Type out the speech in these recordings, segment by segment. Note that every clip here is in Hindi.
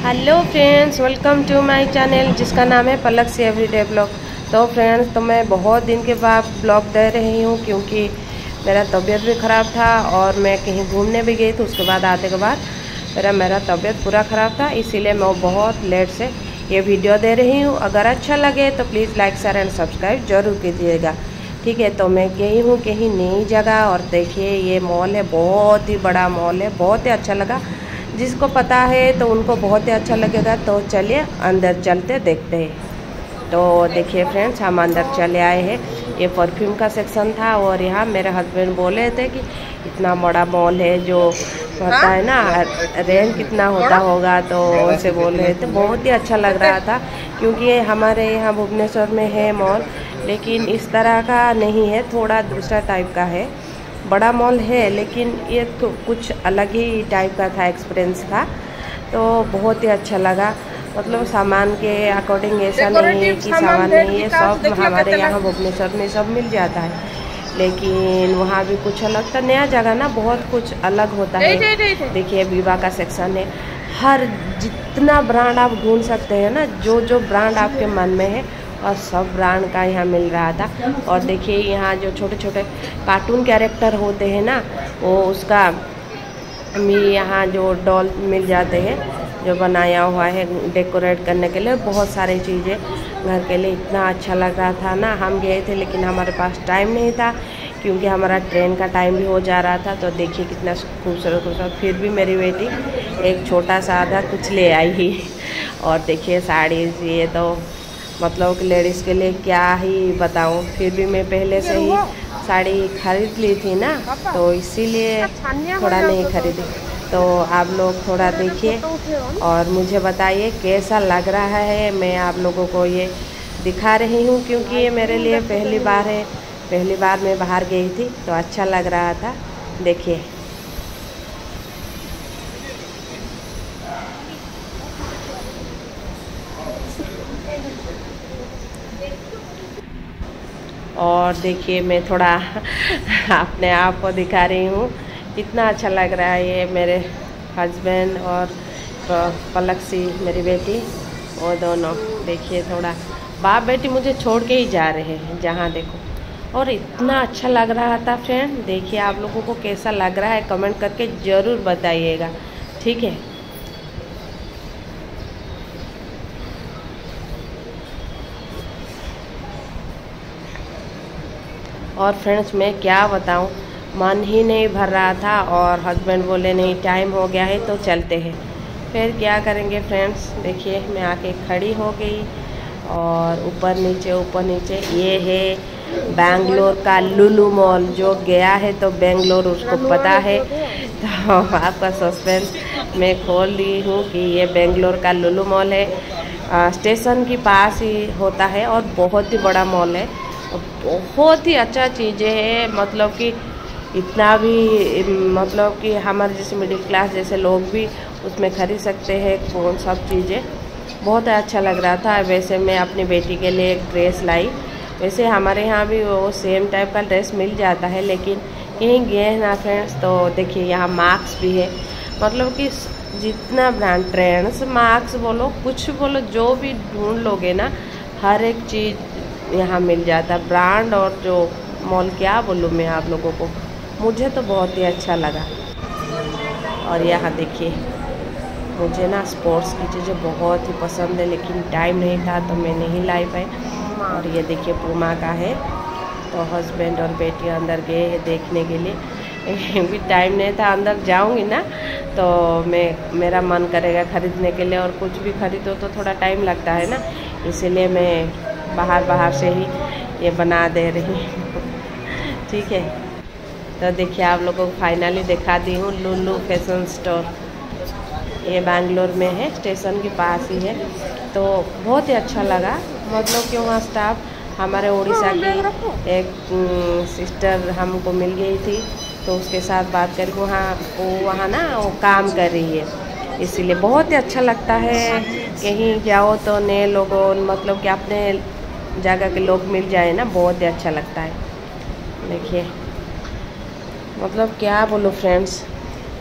Hello friends, welcome to my channel जिसका नाम है पलक से एवरीडे ब्लॉग। तो फ्रेंड्स, तो मैं बहुत दिन के बाद ब्लॉग दे रही हूँ क्योंकि मेरा तबीयत भी ख़राब था और मैं कहीं घूमने भी गई थी। उसके बाद आने के बाद मेरा तबीयत पूरा ख़राब था, इसीलिए मैं बहुत लेट से ये वीडियो दे रही हूँ। अगर अच्छा लगे तो please like share and subscribe ज़रूर कीजिएगा, ठीक है। तो मैं गई हूँ कहीं नई जगह और देखिए ये मॉल है, बहुत ही बड़ा मॉल है, बहुत ही अच्छा लगा। जिसको पता है तो उनको बहुत ही अच्छा लगेगा। तो चलिए अंदर चलते देखते हैं। तो देखिए फ्रेंड्स, हम अंदर चले आए हैं। ये परफ्यूम का सेक्शन था और यहाँ मेरे हस्बैंड बोले थे कि इतना बड़ा मॉल है, जो होता है ना रेंट कितना होता होगा, तो उसे बोल रहे थे। बहुत ही अच्छा लग रहा था क्योंकि हमारे यहाँ भुवनेश्वर में है मॉल, लेकिन इस तरह का नहीं है, थोड़ा दूसरा टाइप का है। बड़ा मॉल है लेकिन ये तो कुछ अलग ही टाइप का था, एक्सपीरियंस था। तो बहुत ही अच्छा लगा। मतलब सामान के अकॉर्डिंग ऐसा नहीं है कि सामान नहीं है, सब हमारे यहाँ भुवनेश्वर में सब मिल जाता है, लेकिन वहाँ भी कुछ अलग था। नया जगह ना, बहुत कुछ अलग होता है। देखिए विवाह का सेक्शन है, हर जितना ब्रांड आप ढूंढ सकते हैं ना, जो जो ब्रांड आपके मन में है और सब ब्रांड का यहाँ मिल रहा था। और देखिए यहाँ जो छोटे छोटे कार्टून कैरेक्टर होते हैं ना, वो उसका भी यहाँ जो डॉल मिल जाते हैं, जो बनाया हुआ है डेकोरेट करने के लिए, बहुत सारी चीज़ें घर के लिए। इतना अच्छा लग रहा था ना। हम गए थे लेकिन हमारे पास टाइम नहीं था क्योंकि हमारा ट्रेन का टाइम भी हो जा रहा था। तो देखिए कितना खूबसूरत खूबसूरत, फिर भी मेरी बेटी एक छोटा सा आधा कुछ ले आई ही। और देखिए साड़ी, ये तो मतलब कि लेडीज़ के लिए क्या ही बताऊं। फिर भी मैं पहले से ही साड़ी खरीद ली थी ना, तो इसीलिए थोड़ा नहीं खरीदी। तो आप लोग थोड़ा देखिए और मुझे बताइए कैसा लग रहा है। मैं आप लोगों को ये दिखा रही हूँ क्योंकि ये मेरे लिए पहली बार है। पहली बार मैं बाहर गई थी तो अच्छा लग रहा था। देखिए और देखिए मैं थोड़ा अपने आप को दिखा रही हूँ, कितना अच्छा लग रहा है। ये मेरे हस्बैंड और पलक सी मेरी बेटी, वो दोनों देखिए थोड़ा बाप बेटी मुझे छोड़ के ही जा रहे हैं जहाँ देखो। और इतना अच्छा लग रहा था फ्रेंड। देखिए आप लोगों को कैसा लग रहा है कमेंट करके ज़रूर बताइएगा, ठीक है। और फ्रेंड्स मैं क्या बताऊं, मन ही नहीं भर रहा था और हस्बैंड बोले नहीं टाइम हो गया है तो चलते हैं। फिर क्या करेंगे फ्रेंड्स। देखिए मैं आके खड़ी हो गई और ऊपर नीचे ये है बेंगलोर का लुलु मॉल। जो गया है तो बेंगलोर उसको पता है। तो आपका सस्पेंस मैं खोल ली हूँ कि ये बेंगलोर का लुलु मॉल है। स्टेशन के पास ही होता है और बहुत ही बड़ा मॉल है, बहुत ही अच्छा चीज़ें है। मतलब कि इतना भी मतलब कि हमारे जैसे मिडिल क्लास जैसे लोग भी उसमें खरीद सकते हैं कौन सब चीज़ें। बहुत अच्छा लग रहा था। वैसे मैं अपनी बेटी के लिए एक ड्रेस लाई। वैसे हमारे यहाँ भी वो सेम टाइप का ड्रेस मिल जाता है, लेकिन कहीं गए ना फ्रेंड्स तो देखिए यहाँ मार्क्स भी है। मतलब कि जितना ब्रांड ट्रेंड्स मार्क्स बोलो कुछ बोलो, जो भी ढूंढ लोगे ना, हर एक चीज़ यहाँ मिल जाता है। ब्रांड और जो मॉल क्या बोलूँ मैं आप लोगों को, मुझे तो बहुत ही अच्छा लगा। और यहाँ देखिए मुझे ना स्पोर्ट्स की चीज़ें बहुत ही पसंद है, लेकिन टाइम नहीं था तो मैं नहीं लाई पाई। और ये देखिए पूमा का है। तो हस्बैंड और बेटी अंदर गए हैं देखने के लिए। भी टाइम नहीं था, अंदर जाऊंगी ना तो मेरा मन करेगा खरीदने के लिए, और कुछ भी खरीदो तो थोड़ा टाइम लगता है ना, इसीलिए मैं बाहर से ही ये बना दे रही हूँ, ठीक है। तो देखिए आप लोगों को फाइनली दिखा दी हूँ लुलु फैशन स्टोर। ये बेंगलोर में है, स्टेशन के पास ही है। तो बहुत ही अच्छा लगा। मतलब कि वहाँ स्टाफ हमारे उड़ीसा की एक सिस्टर हमको मिल गई थी, तो उसके साथ बात करके वहाँ ना वो काम कर रही है, इसीलिए बहुत ही अच्छा लगता है। कहीं जाओ तो नए लोगों, मतलब कि अपने जगह के लोग मिल जाए ना, बहुत ही अच्छा लगता है। देखिए मतलब क्या बोलूँ फ्रेंड्स,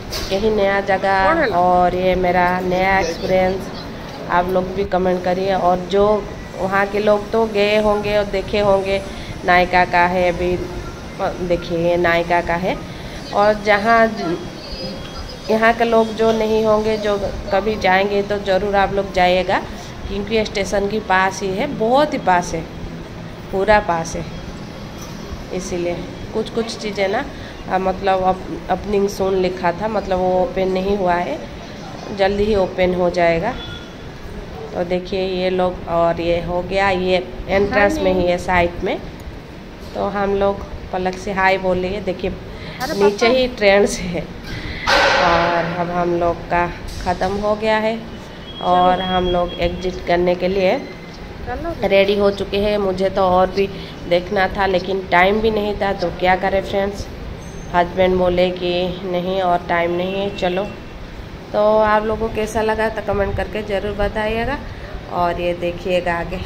कहीं नया जगह और ये मेरा नया एक्सपीरियंस आप लोग भी कमेंट करिए। और जो वहाँ के लोग तो गए होंगे और देखे होंगे, नायका का है, अभी देखिए ये नायका का है। और जहाँ यहाँ के लोग जो नहीं होंगे, जो कभी जाएंगे तो ज़रूर आप लोग जाइएगा, क्योंकि स्टेशन के पास ही है, बहुत ही पास है, पूरा पास है। इसीलिए कुछ कुछ चीज़ें ना मतलब ओपनिंग सून लिखा था, मतलब वो ओपन नहीं हुआ है, जल्दी ही ओपन हो जाएगा। तो देखिए ये लोग, और ये हो गया, ये एंट्रेंस में ही है साइड में। तो हम लोग पलक से हाय बोल रही है, देखिए नीचे ही ट्रेन से है। और अब हम लोग का ख़त्म हो गया है और हम लोग एग्जिट करने के लिए रेडी हो चुके हैं। मुझे तो और भी देखना था लेकिन टाइम भी नहीं था, तो क्या करें फ्रेंड्स, हस्बैंड बोले कि नहीं और टाइम नहीं है, चलो। तो आप लोगों को कैसा लगा तो कमेंट करके ज़रूर बताइएगा। और ये देखिएगा आगे,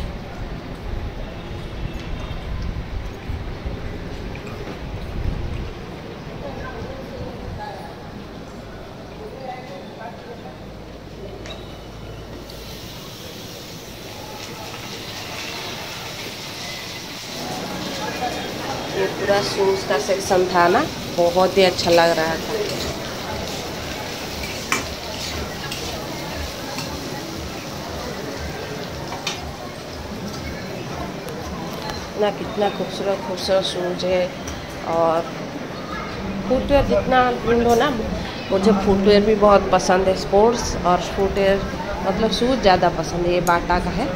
ये पूरा शूज़ का सेक्शन था ना, बहुत ही अच्छा लग रहा था। ना कितना खूबसूरत खूबसूरत शूज़ है। और फुटवेयर जितना ढूंढो ना, मुझे फुटवेयर भी बहुत पसंद है, स्पोर्ट्स और फुटवेयर मतलब शूज़ ज़्यादा पसंद है। ये बाटा का है।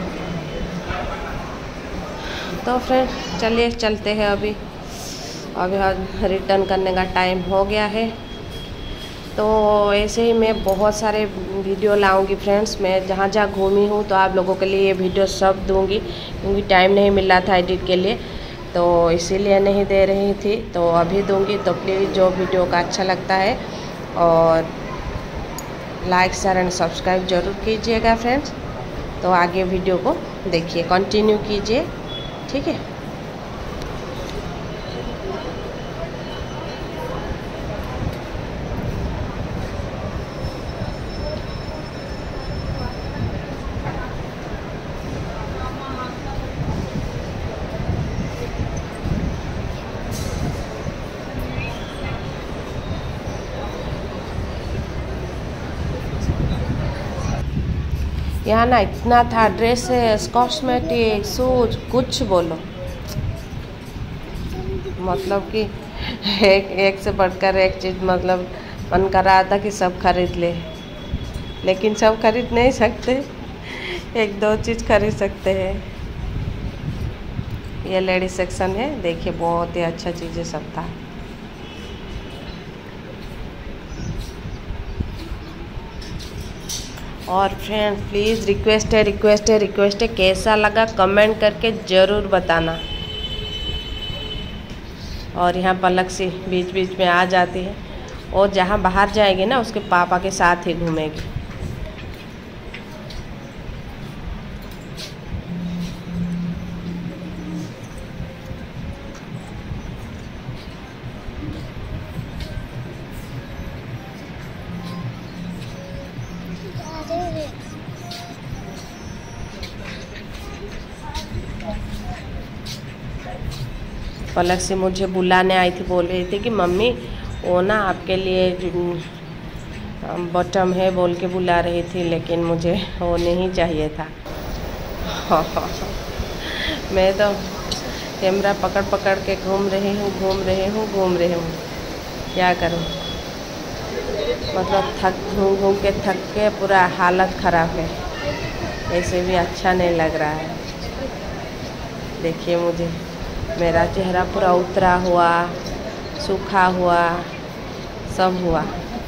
तो फ्रेंड चलिए चलते हैं, अभी रिटर्न करने का टाइम हो गया है। तो ऐसे ही मैं बहुत सारे वीडियो लाऊंगी फ्रेंड्स, मैं जहाँ जहाँ घूमी हूँ तो आप लोगों के लिए ये वीडियो सब दूंगी, क्योंकि टाइम नहीं मिल रहा था एडिट के लिए, तो इसीलिए नहीं दे रही थी। तो अभी दूंगी। तो प्लीज़ जो वीडियो का अच्छा लगता है और लाइक शेयर एंड सब्सक्राइब ज़रूर कीजिएगा फ्रेंड्स। तो आगे वीडियो को देखिए, कंटिन्यू कीजिए, ठीक है। यहाँ ना इतना था, ड्रेसेस, कॉस्मेटिक, शूज, कुछ बोलो, मतलब कि एक से बढ़कर एक चीज़, मतलब मन कर रहा था कि सब खरीद ले, लेकिन सब खरीद नहीं सकते, एक दो चीज़ खरीद सकते हैं। ये लेडीज सेक्शन है, देखिए बहुत ही अच्छा चीज़ें सब था। और फ्रेंड प्लीज़ रिक्वेस्ट है, कैसा लगा कमेंट करके ज़रूर बताना। और यहाँ पलक से बीच बीच में आ जाती है, और जहाँ बाहर जाएगी ना उसके पापा के साथ ही घूमेगी। पलक से मुझे बुलाने आई थी, बोल रही थी कि मम्मी वो ना आपके लिए बॉटम है बोल के बुला रही थी, लेकिन मुझे वो नहीं चाहिए था। मैं तो कैमरा पकड़ पकड़ के घूम रही हूँ, क्या करूँ, मतलब घूम घूम के थक के पूरा हालत ख़राब है, ऐसे भी अच्छा नहीं लग रहा है। देखिए मुझे, मेरा चेहरा पूरा उतरा हुआ, सूखा हुआ, सब हुआ।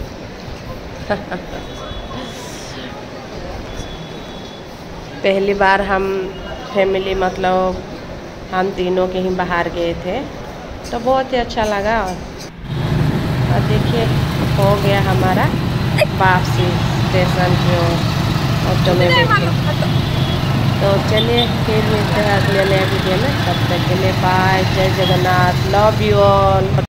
पहली बार हम फैमिली, मतलब हम तीनों कहीं बाहर गए थे, तो बहुत ही अच्छा लगा। और देखिए हो गया हमारा वापसी स्टेशन की ऑटो में बैठे। तो चलिए फिर मिलते हैं अगले नए वीडियो में, तब तक के लिए बाय, जय जगन्नाथ, लव यू ऑल।